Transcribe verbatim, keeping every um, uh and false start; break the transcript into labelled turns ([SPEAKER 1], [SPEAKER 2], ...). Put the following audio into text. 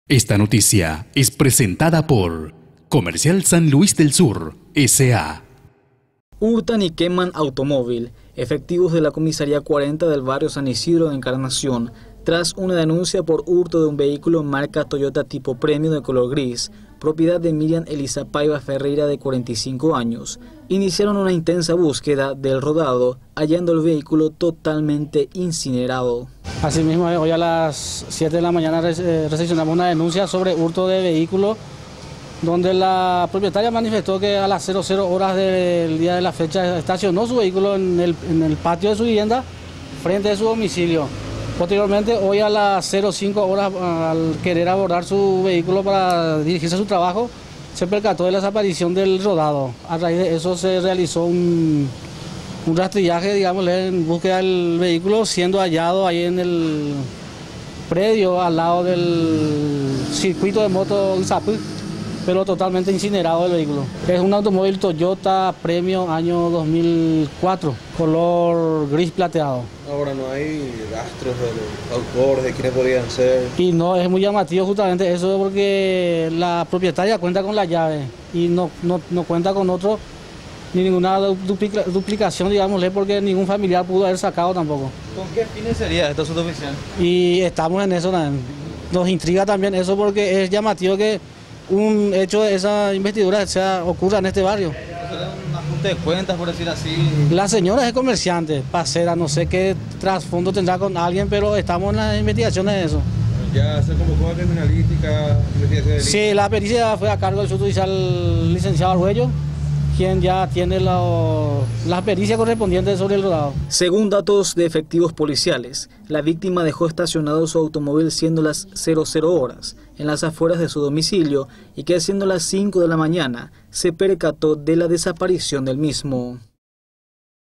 [SPEAKER 1] Esta noticia es presentada por Comercial San Luis del Sur, S A
[SPEAKER 2] Hurtan y queman automóvil. Efectivos de la comisaría cuarenta del barrio San Isidro de Encarnación, tras una denuncia por hurto de un vehículo marca Toyota tipo premio de color gris, propiedad de Miriam Elisa Paiva Ferreira, de cuarenta y cinco años, iniciaron una intensa búsqueda del rodado, hallando el vehículo totalmente incinerado.
[SPEAKER 3] Asimismo, hoy a las siete de la mañana recepcionamos una denuncia sobre hurto de vehículo, donde la propietaria manifestó que a las cero cero horas del día de la fecha estacionó su vehículo en el, en el patio de su vivienda frente a su domicilio. Posteriormente, hoy a las cero cinco horas, al querer abordar su vehículo para dirigirse a su trabajo, se percató de la desaparición del rodado. A raíz de eso se realizó un, un rastrillaje, digamos, en búsqueda del vehículo, siendo hallado ahí en el predio al lado del circuito de moto Izapú, pero totalmente incinerado el vehículo. Es un automóvil Toyota Premio año dos mil cuatro, color gris plateado.
[SPEAKER 4] Ahora no hay rastros de los autores, de quiénes podrían ser.
[SPEAKER 3] Y no, es muy llamativo justamente eso, porque la propietaria cuenta con la llave y no, no, no cuenta con otro, ni ninguna duplica, duplicación, digámosle, porque ningún familiar pudo haber sacado tampoco.
[SPEAKER 5] ¿Con qué fines sería esta subdivisión?
[SPEAKER 3] Y estamos en eso también. Nos intriga también eso, porque es llamativo que un hecho de esa investidura sea, ocurra en este barrio.
[SPEAKER 5] Un ajuste de cuentas, por decir así.
[SPEAKER 3] La señora es comerciante, pasera, no sé qué trasfondo tendrá con alguien, pero estamos en las investigaciones de eso.
[SPEAKER 4] ¿Ya se convocó a criminalística, investigación de
[SPEAKER 3] Sí, la pericia fue a cargo del subjudicial licenciado Arguello, quien ya tiene la, la pericia correspondiente sobre el rodado.
[SPEAKER 2] Según datos de efectivos policiales, la víctima dejó estacionado su automóvil siendo las cero cero horas en las afueras de su domicilio y que siendo las cinco de la mañana se percató de la desaparición del mismo.